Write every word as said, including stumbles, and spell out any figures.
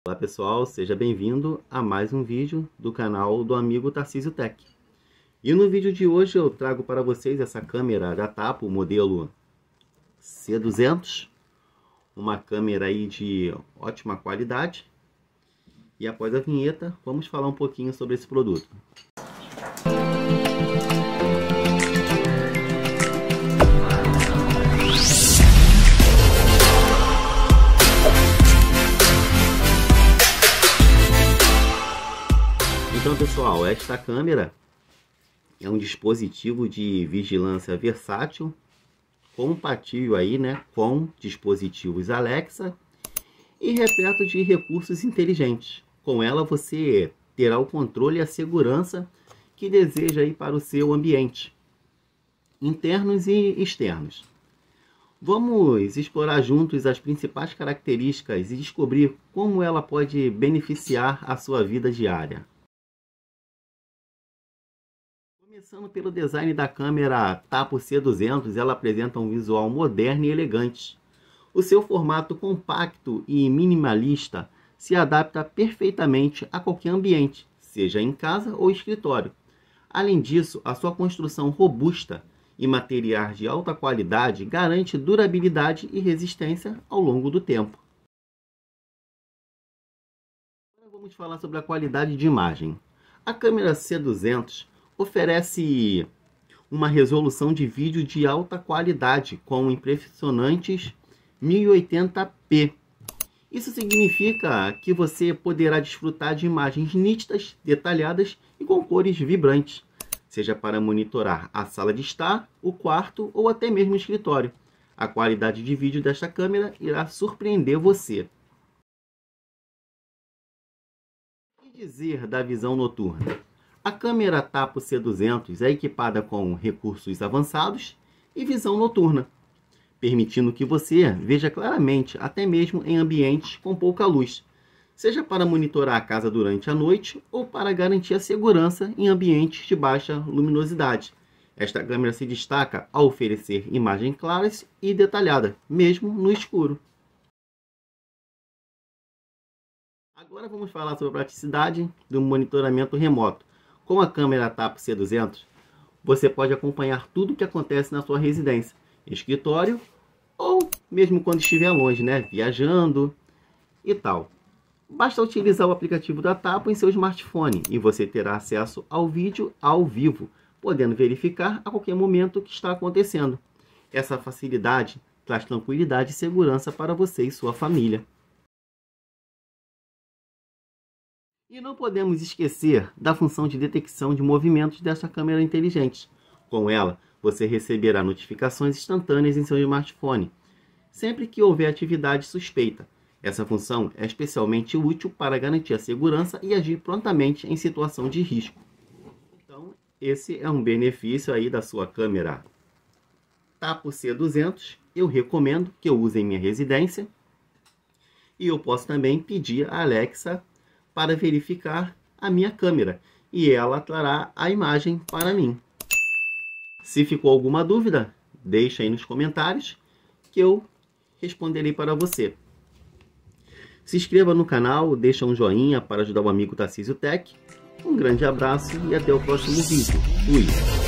Olá pessoal, seja bem-vindo a mais um vídeo do canal do amigo Tarcísio Tech. E no vídeo de hoje eu trago para vocês essa câmera da Tapo, modelo C duzentos. Uma câmera aí de ótima qualidade. E após a vinheta, vamos falar um pouquinho sobre esse produto. Então pessoal, esta câmera é um dispositivo de vigilância versátil, compatível aí, né, com dispositivos Alexa e repleto de recursos inteligentes. Com ela você terá o controle e a segurança que deseja aí para o seu ambiente, internos e externos. Vamos explorar juntos as principais características e descobrir como ela pode beneficiar a sua vida diária. Começando pelo design da câmera Tapo C duzentos, ela apresenta um visual moderno e elegante. O seu formato compacto e minimalista se adapta perfeitamente a qualquer ambiente, seja em casa ou escritório. Além disso, a sua construção robusta e materiais de alta qualidade garante durabilidade e resistência ao longo do tempo. Agora vamos falar sobre a qualidade de imagem. A câmera C duzentos oferece uma resolução de vídeo de alta qualidade com impressionantes mil e oitenta p. Isso significa que você poderá desfrutar de imagens nítidas, detalhadas e com cores vibrantes, seja para monitorar a sala de estar, o quarto ou até mesmo o escritório. A qualidade de vídeo desta câmera irá surpreender você. O que dizer da visão noturna? A câmera Tapo C duzentos é equipada com recursos avançados e visão noturna, permitindo que você veja claramente até mesmo em ambientes com pouca luz, seja para monitorar a casa durante a noite ou para garantir a segurança em ambientes de baixa luminosidade. Esta câmera se destaca ao oferecer imagens claras e detalhadas, mesmo no escuro. Agora vamos falar sobre a praticidade do monitoramento remoto. Com a câmera Tapo C duzentos, você pode acompanhar tudo o que acontece na sua residência, escritório ou mesmo quando estiver longe, né, viajando e tal. Basta utilizar o aplicativo da Tapo em seu smartphone e você terá acesso ao vídeo ao vivo, podendo verificar a qualquer momento o que está acontecendo. Essa facilidade traz tranquilidade e segurança para você e sua família. E não podemos esquecer da função de detecção de movimentos desta câmera inteligente. Com ela, você receberá notificações instantâneas em seu smartphone, sempre que houver atividade suspeita. Essa função é especialmente útil para garantir a segurança e agir prontamente em situação de risco. Então, esse é um benefício aí da sua câmera Tapo C duzentos. Eu recomendo que eu use em minha residência. E eu posso também pedir a Alexa para verificar a minha câmera e ela trará a imagem para mim. Se ficou alguma dúvida, deixa aí nos comentários que eu responderei para você. Se inscreva no canal, deixa um joinha para ajudar o amigo Tarcísio Tech. Um grande abraço e até o próximo vídeo. Fui!